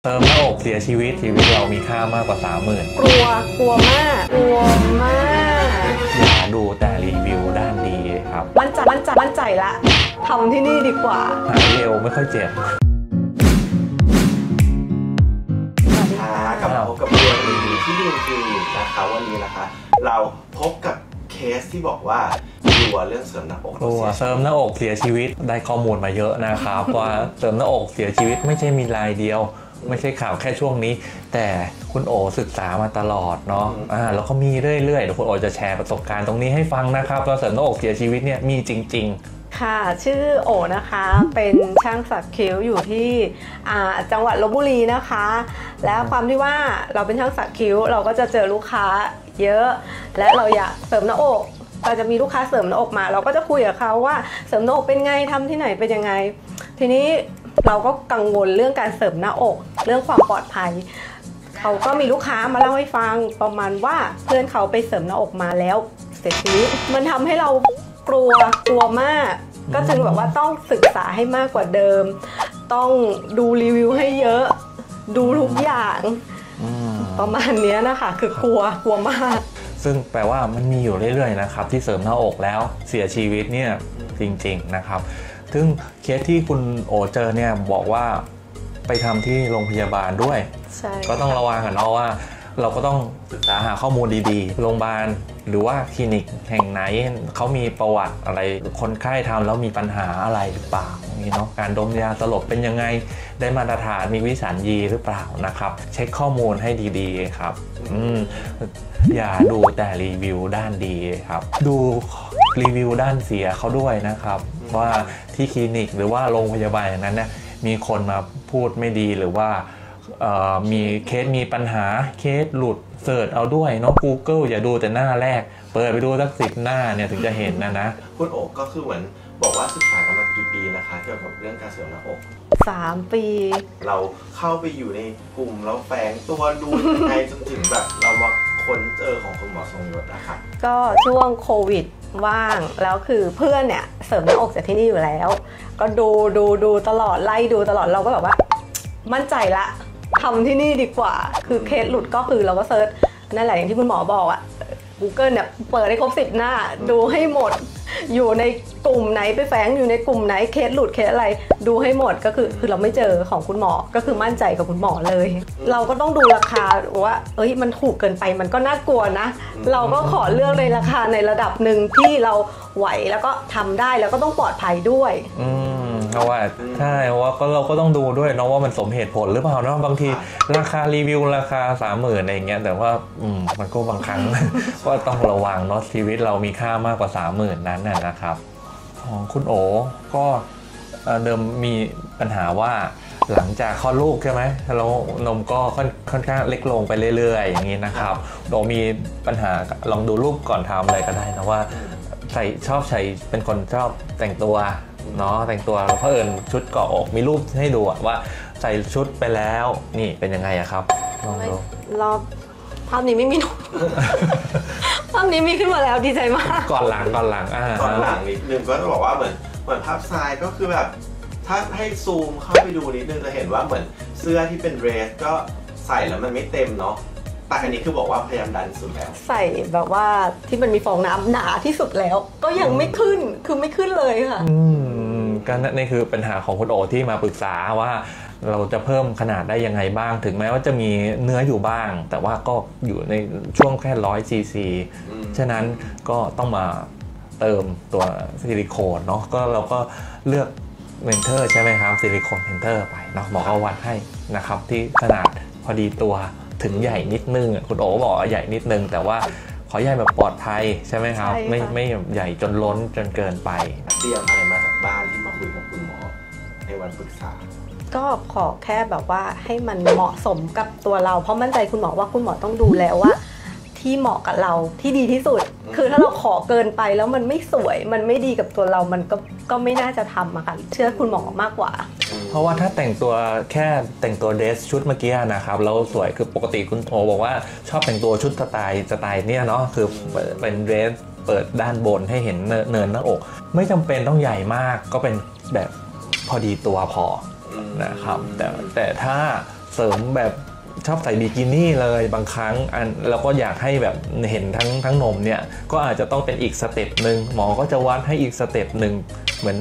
เติมหน้าอกเสียชีวิตเรามีค่ามากกว่า 30,000 กลัวมากอย่าดูแต่รีวิวด้านดีครับมั่นใจละทำที่นี่ดีกว่าหายเร็วไม่ค่อยเจ็บกลับมาพบกับเรื่องดีๆที่ดีคลินิกนะคะวันนี้นะคะเราพบกับเคสที่บอกว่ากลัวเรื่องเสริมหน้าอกเสริมหน้าอกเสียชีวิตได้ข้อมูลมาเยอะนะครับ ว่าเสริมหน้าอกเสียชีวิตไม่ใช่มีรายเดียวไม่ใช่ข่าวแค่ช่วงนี้แต่คุณโอศึกษามาตลอดเนาะแล้วก็มีเรื่อยๆเดี๋ยวคุณโอจะแชร์ประสบการณ์ตรงนี้ให้ฟังนะครับว่าเสริมหน้าอกเสียชีวิตเนี่ยมีจริงๆค่ะชื่อโอนะคะเป็นช่างสักคิ้วอยู่ที่จังหวัดลพบุรีนะคะแล้วความที่ว่าเราเป็นช่างสักคิ้วเราก็จะเจอลูกค้าเยอะและเราอยากเสริมหน้าอกเราจะมีลูกค้าเสริมหน้าอกมาเราก็จะคุยกับเขาว่าเสริมหน้าอกเป็นไงทำที่ไหนเป็นยังไงทีนี้เราก็กังวลเรื่องการเสริมหน้าอกเรื่องความปลอดภัยเขาก็มีลูกค้ามาเล่าให้ฟังประมาณว่าเพื่อนเขาไปเสริมหน้าอกมาแล้วเสียชีวิตมันทำให้เรากลัวมากก็จึงแบบว่าต้องศึกษาให้มากกว่าเดิมต้องดูรีวิวให้เยอะดูทุกอย่างประมาณนี้นะคะคือกลัวมากซึ่งแปลว่ามันมีอยู่เรื่อยๆนะครับที่เสริมหน้าอกแล้วเสียชีวิตเนี่ยจริงๆนะครับซึ่งเคสที่คุณโอเจอเนี่ยบอกว่าไปทำที่โรงพยาบาลด้วยก็ต้องระวังกันเนาะว่าเราก็ต้องศึกษาหาข้อมูลดีๆโรงพยาบาลหรือว่าคลินิกแห่งไหนเขามีประวัติอะไรคนไข้ทำแล้วมีปัญหาอะไรหรือเปล่านี่เนาะการดมยาสลบเป็นยังไงได้มาตรฐานมีวิสัญญีหรือเปล่านะครับเช็คข้อมูลให้ดีๆครับอย่าดูแต่รีวิวด้านดีครับดูรีวิวด้านเสียเขาด้วยนะครับว่าที่คลินิกหรือว่าโรงพยาบาลอย่างนั้นเนี่ยมีคนมาพูดไม่ดีหรือว่ามีเคสมีปัญหาเคสหลุดเสิร์ชเอาด้วยเนาะ Google อย่าดูแต่หน้าแรกเปิดไปดูสัก10 หน้าเนี่ยถึงจะเห็นนะคุณโอ๊กก็คือเหมือนบอกว่าศึกษากันมากี่ปีนะคะเกี่ยวกับเรื่องการเสริมหน้าอก 3 ปีเราเข้าไปอยู่ในกลุ่มเราแฝงตัวดูยังไงจนถึงแบบเรามาค้นเจอของคุณหมอทรงยศนะคะก็ช่วงโควิดว่างแล้วคือเพื่อนเนี่ยเสริมหน้าอกจากที่นี่อยู่แล้วก็ดูตลอดไล่ดูตลอดเราก็แบบว่ามั่นใจละทำที่นี่ดีกว่าคือเคสหลุดก็คือเราก็เซิร์ชนั่นแหละอย่างที่คุณหมอบอกอะ Google เนี่ยเปิดให้ครบ10 หน้าดูให้หมดอยู่ในกลุ่มไหนไปแฝงอยู่ในกลุ่มไหนเคสหลุดเคสอะไรดูให้หมดก็คือเราไม่เจอของคุณหมอก็คือมั่นใจกับคุณหมอเลยเราก็ต้องดูราคาว่ามันถูกเกินไปมันก็น่ากลัวนะเราก็ขอเลือกในราคาในระดับหนึ่งที่เราไหวแล้วก็ทำได้แล้วก็ต้องปลอดภัยด้วยเพราะว่าใช่เพราะว่าเราก็ต้องดูด้วยเนาะว่ามันสมเหตุผลหรือเปล่าเนาะบางทีราคารีวิวราคา 30,000อะไรอย่างเงี้ยแต่ว่ามันก็บางครั้ง ก็ต้องระวังเนาะชีวิตเรามีค่ามากกว่า 30,000 นั้นนะครับของคุณโอก็เดิมมีปัญหาว่าหลังจากคลอดลูกใช่ไหมแล้วนมก็ค่อนข้างเล็กลงไปเรื่อยๆอย่างนี้นะครับโดมีปัญหาลองดูรูปก่อนทำอะไรก็ได้นะว่าชอบใช้เป็นคนชอบแต่งตัวเนาะแต่งตัวเพราะเอิญชุดเกาะอกมีรูปให้ดูว่าใส่ชุดไปแล้วนี่เป็นยังไงอะครับลองดูรอบภาพนี้ไม่มีภาพนี้มีขึ้นมาแล้วดีใจมากก่อนหลังก่อนหลังนิดนึงก็จะบอกว่าเหมือนภาพทรายก็คือแบบถ้าให้ซูมเข้าไปดูนิดนึงจะเห็นว่าเหมือนเสื้อที่เป็นเดรสก็ใส่แล้วมันไม่เต็มเนาะแต่อันนี้คือบอกว่าพยายามดันสุดแล้วใส่แบบว่าที่มันมีฟองน้ำหนาที่สุดแล้วก็ยังไม่ขึ้นคือไม่ขึ้นเลยค่ะก็นี่คือปัญหาของคุณโอที่มาปรึกษาว่าเราจะเพิ่มขนาดได้ยังไงบ้างถึงแม้ว่าจะมีเนื้ออยู่บ้างแต่ว่าก็อยู่ในช่วงแค่100 cc ฉะนั้นก็ต้องมาเติมตัวซิลิโคนเนาะก็เราก็เลือกเวนเทอร์ใช่ไหมครับซิลิโคนเวนเทอร์ไปเนาะหมอก็วัดให้นะครับที่ขนาดพอดีตัวถึงใหญ่นิดนึงคุณโอบอกใหญ่นิดนึงแต่ว่าขอใหญ่แบบปลอดภัยใช่ไหมครับไม่ใหญ่จนล้นจนเกินไปเตรียมอะไรมาจากบ้านที่มาคุยกับคุณหมอในวันปรึกษาก็ขอแค่แบบว่าให้มันเหมาะสมกับตัวเราเพราะมั่นใจคุณหมอว่าคุณหมอต้องดูแล้วว่าที่เหมาะกับเราที่ดีที่สุดคือถ้าเราขอเกินไปแล้วมันไม่สวยมันไม่ดีกับตัวเรามันก็ไม่น่าจะทำอะค่ะเชื่อคุณหมอมากกว่าเพราะว่าถ้าแต่งตัวแค่แต่งตัวเดรสชุดเมื่อกี้นะครับแล้วสวยคือปกติคุณโอบอกว่าชอบแต่งตัวชุดสไตล์เนี่ยเนาะคือเป็นเดรสเปิดด้านบนให้เห็นเนินหน้าอกไม่จำเป็นต้องใหญ่มากก็เป็นแบบพอดีตัวพอนะครับแต่ถ้าเสริมแบบชอบใส่บิกินี่เลยบางครั้งแล้วก็อยากให้แบบเห็นทั้งนมเนี่ยก็อาจจะต้องเป็นอีกสเต็ปหนึ่งหมอก็จะวัดให้อีกสเต็ปหนึ่งเหมือน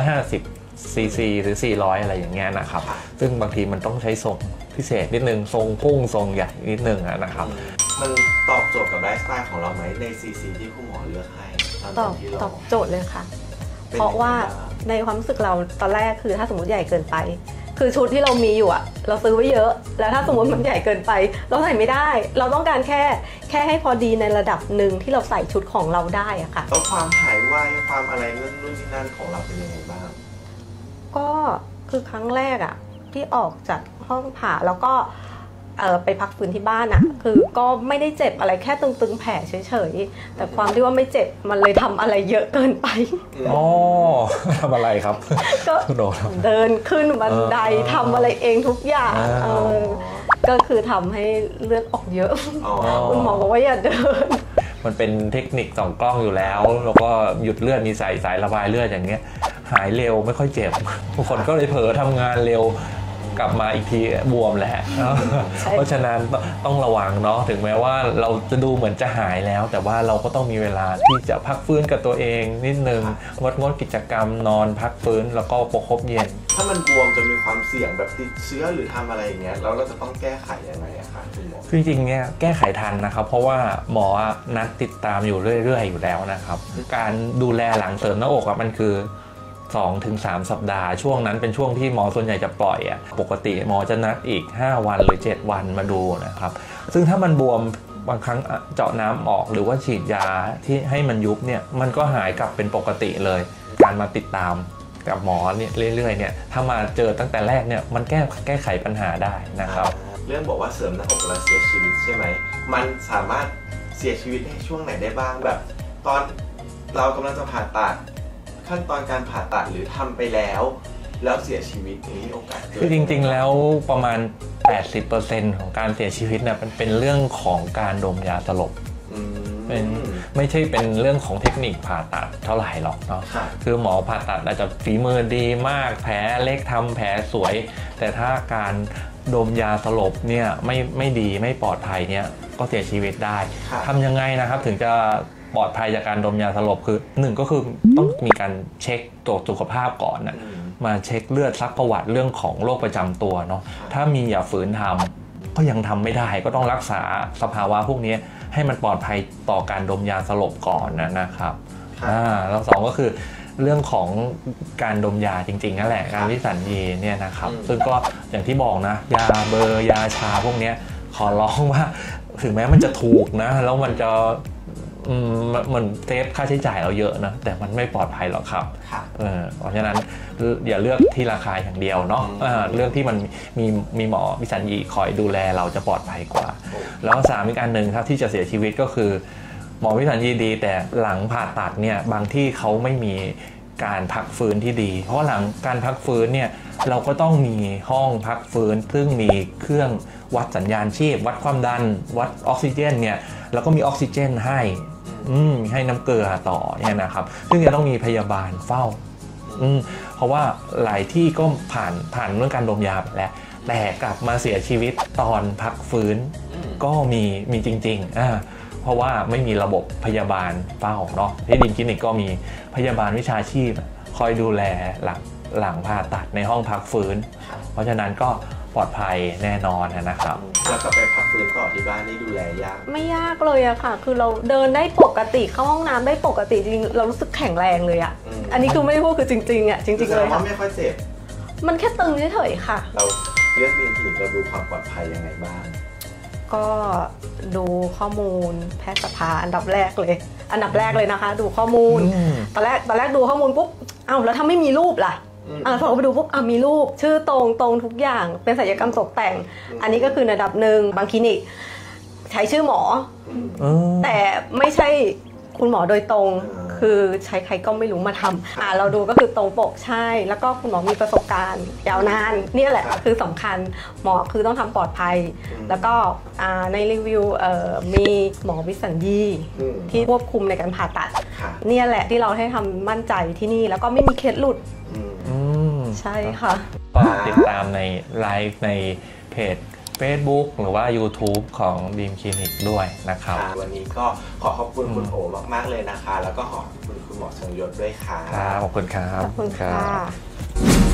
350ซีซีหรือ400อะไรอย่างเงี้ยนะครับซึ่งบางทีมันต้องใช้ทรงพิเศษนิดนึงทรงพุ่งทรงใหญ่นิดนึงนะครับมันตอบโจทย์กับไลฟ์สไตล์ของเราไหมในซีซีที่คุณหมอเลือกให้ตอบโจทย์เลยค่ะเพราะว่าในความรู้สึกเราตอนแรกคือถ้าสมมติใหญ่เกินไปคือชุดที่เรามีอยู่อะเราซื้อไว้เยอะแล้วถ้าสมมติมันใหญ่เกินไปเราใส่ไม่ได้เราต้องการแค่ให้พอดีในระดับหนึ่งที่เราใส่ชุดของเราได้อะค่ะแล้วความหายไวความอะไรนู่นนี่นั่นของเราเป็นยังไงบ้างก็คือครั้งแรกอะที่ออกจากห้องผ่าแล้วก็ไปพักฟื้นที่บ้านอะคือก็ไม่ได้เจ็บอะไรแค่ตึงๆแผลเฉยๆแต่ความที่ว่าไม่เจ็บมันเลยทำอะไรเยอะเกินไปอ๋อทำอะไรครับก็เดินขึ้นบันไดทำอะไรเองทุกอย่างก็คือทำให้เลือดออกเยอะคุณหมอบอกว่าอย่าเดินมันเป็นเทคนิค2 กล้องอยู่แล้วแล้วก็หยุดเลือดมีสายระบายเลือดอย่างเงี้ยหายเร็วไม่ค่อยเจ็บบางคนก็เลยเผลอทำงานเร็วกลับมาอีกทีบวมแล้วเพราะฉะนั้นต้องระวังเนาะถึงแม้ว่าเราจะดูเหมือนจะหายแล้วแต่ว่าเราก็ต้องมีเวลาที่จะพักฟื้นกับตัวเองนิดนึงงดกิจกรรมนอนพักฟื้นแล้วก็ประคบเย็นถ้ามันบวมจนมีความเสี่ยงแบบติดเชื้อหรือทำอะไรอย่างเงี้ยแล้วเราจะต้องแก้ไขยังไงอะคะคุณหมอจริงๆเนี่ยแก้ไขทันนะครับเพราะว่าหมอนัดติดตามอยู่เรื่อยๆอยู่แล้วนะครับการดูแลหลังเสริมหน้าอกมันคือ2-3 สัปดาห์ช่วงนั้นเป็นช่วงที่หมอส่วนใหญ่จะปล่อยปกติหมอจะนัดอีก5 วันหรือ7 วันมาดูนะครับซึ่งถ้ามันบวมบางครั้งเจาะน้ำออกหรือว่าฉีดยาที่ให้มันยุบเนี่ยมันก็หายกลับเป็นปกติเลยการมาติดตามกับหมอเนี่ยเรื่อยๆเนี่ยถ้ามาเจอตั้งแต่แรกเนี่ยมันแก้ไขปัญหาได้นะครับเรื่องบอกว่าเสริมหน้าอกแล้วเสียชีวิตใช่ไหมมันสามารถเสียชีวิตในช่วงไหนได้บ้างแบบตอนเรากำลังจะผ่าตัดขั้นตอนการผ่าตัดหรือทำไปแล้วเสียชีวิตนี้โอกาสคือจริงๆแล้วประมาณ 80% ของการเสียชีวิตเนี่ยมันเป็นเรื่องของการดมยาสลบไม่ใช่เป็นเรื่องของเทคนิคผ่าตัดเท่าไหร่หรอกเนาะคือหมอผ่าตัดอาจจะฝีมือดีมากแผลเล็กทำแผลสวยแต่ถ้าการดมยาสลบเนี่ยไม่ดีไม่ปลอดภัยเนี่ยก็เสียชีวิตได้ทำยังไงนะครับถึงจะปลอดภัยจากการดมยาสลบคือ1ก็คือต้องมีการเช็คตรวจสุขภาพก่อนนะมาเช็คเลือดซักประวัติเรื่องของโรคประจำตัวเนาะถ้ามีอย่าฝืนทำก็ยังทำไม่ได้ก็ต้องรักษาสภาวะพวกนี้ให้มันปลอดภัยต่อการดมยาสลบก่อนนะครับแล้ว2ก็คือเรื่องของการดมยาจริงๆนั่นแหละการวิสัญญีเนี่ยนะครับซึ่งก็อย่างที่บอกนะยาเบอร์ยาชาพวกนี้ขอร้องว่าถึงแม้มันจะถูกนะแล้วมันจะมันเซฟค่าใช้จ่ายเราเยอะนะแต่มันไม่ปลอดภัยหรอกครับเพราะฉะนั้นอย่าเลือกที่ราคาอย่างเดียวเนาะเรื่องที่มันมีหมอวิสัญญีคอยดูแลเราจะปลอดภัยกว่าแล้ว3อีกอันหนึ่งครับที่จะเสียชีวิตก็คือหมอวิสัญญีดีแต่หลังผ่าตัดเนี่ยบางที่เขาไม่มีการพักฟื้นที่ดีเพราะหลังการพักฟื้นเนี่ยเราก็ต้องมีห้องพักฟื้นซึ่งมีเครื่องวัดสัญญาณชีพวัดความดันวัดออกซิเจนเนี่ยแล้วก็มีออกซิเจนให้น้ำเกลือต่อเนี่ยนะครับซึ่งจะต้องมีพยาบาลเฝ้าเพราะว่าหลายที่ก็ผ่านเรื่องการดมยาไปแล้วแต่กลับมาเสียชีวิตตอนพักฟื้นก็มีจริงๆเพราะว่าไม่มีระบบพยาบาลเฝ้าเนาะที่ดินคลินิกก็มีพยาบาลวิชาชีพคอยดูแลหลังผ่าตัดในห้องพักฟื้นเพราะฉะนั้นก็ปลอดภัยแน่นอนนะครับแล้วก็ไปพักฟื้นต่อที่บ้านนี่ดูแลยากไม่ยากเลยอะค่ะคือเราเดินได้ปกติเข้าห้องน้ำได้ปกติจริงเรารู้สึกแข็งแรงเลยอะอันนี้คือไม่ได้พูดคือจริงๆอะจริงๆเลยค่ะไม่ค่อยเจ็บมันแค่ตึงเฉยๆค่ะเราเลือกดินคลินิกเราดูความปลอดภัยยังไงบ้างก็ดูข้อมูลแพทยสภาอันดับแรกเลยนะคะดูข้อมูลตอนแรกดูข้อมูลปุ๊บแล้วถ้าไม่มีรูปล่ะพอไปดูปุ๊บมีรูปชื่อตรงทุกอย่างเป็นศัลยกรรมตกแต่งอันนี้ก็คือระดับหนึ่งบางคลินิกใช้ชื่อหมอแต่ไม่ใช่คุณหมอโดยตรงคือใช้ใครก็ไม่รู้มาทำเราดูก็คือตรงปกใช่แล้วก็คุณหมอมีประสบการณ์ยาวนานนี่แหละคือสำคัญหมอคือต้องทำปลอดภัยแล้วก็ในรีวิวมีหมอวิสัญญีที่ควบคุมในการผ่าตัดนี่แหละที่เราให้ทำมั่นใจที่นี่แล้วก็ไม่มีเคสหลุดใช่ค่ะก็ติดตามในไลฟ์ในเพจ Facebook หรือว่า YouTube ของดีมคลินิกด้วยนะครับวันนี้ก็ขอขอบคุณคุณโอมากๆเลยนะคะ แล้วก็ขอบคุณคุณหมอทรงยศด้วยค่ะครับขอบคุณครับขอบคุณค่ะ